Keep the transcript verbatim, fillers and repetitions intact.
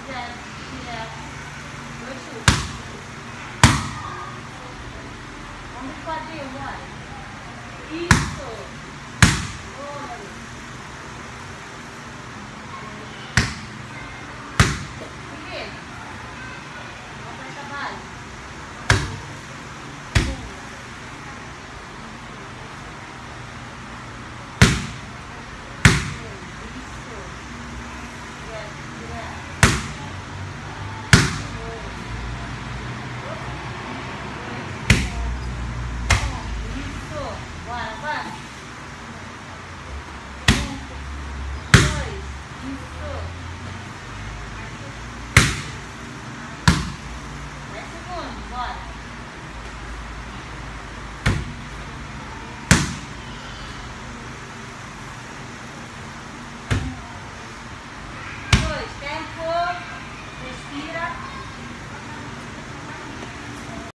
direto, direto. Dois chutes. Vamos de quadril, bora. Isso. Oi. Primeiro. Vamos para essa base. Bora, vai. Um, dois, isso. Dez segundos, bora. Um, dois, tempo.